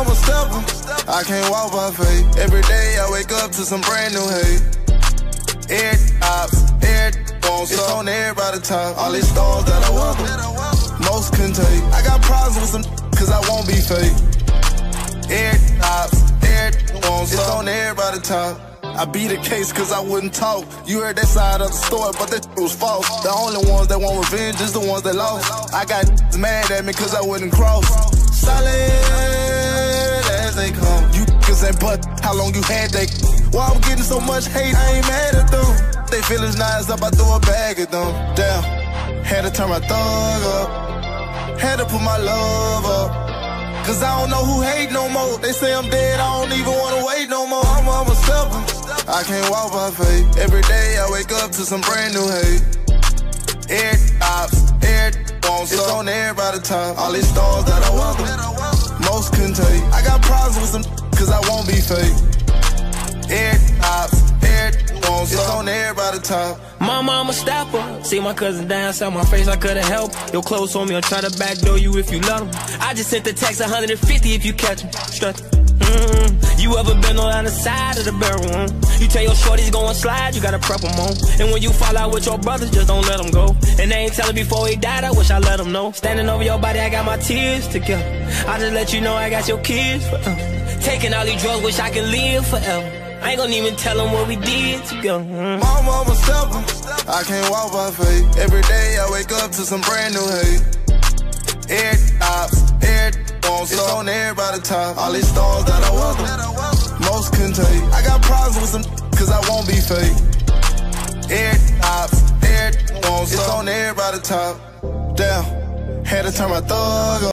a stepper, I can't walk by faith. Every day I wake up to some brand new hate. It's on everybody's top. All these storms that I weather, most can take. I got problems with some cause I won't be fake. It's on everybody's top. I beat the case cause I wouldn't talk. You heard that side of the story, but that was false. The only ones that want revenge is the ones that lost. I got mad at me cause I wouldn't cross. Solid as they come. You niggas ain't but how long you had that. Why I'm getting so much hate, I ain't mad at them. They feelings nice up, I throw a bag at them. Damn, had to turn my thug up. Had to put my love up. Cause I don't know who hate no more. They say I'm dead, I don't even wanna wait no more. I'm a stepper, I can't walk by faith. Every day I wake up to some brand new hate. It's on everybody's top. All these stars that I weather, most can take. I got problems with some cause I won't be fake. It's on everybody's top. Mama, I'm a stepper. See my cousin down, saw my face, I couldn't help. Your clothes on me, I'll try to backdoor you if you let them. I just sent the text 150 if you catch 'em. Strut. You ever been on the side of the barrel? You tell your shorties gon' slide, you gotta prep them on. And when you fall out with your brothers, just don't let them go. And they ain't telling before he died, I wish I let them know. Standing over your body, I got my tears together. I just let you know I got your kids forever. Taking all these drugs, wish I could live forever. I ain't gon' even tell them what we did together. I'm a stepper, I can't walk by faith. Every day I wake up to some brand new hate. It's on everybody's top. All these stars that I weather, most can take. I got problems with some cause I won't be fake. It's on everybody's top. Damn, had to turn my thug up.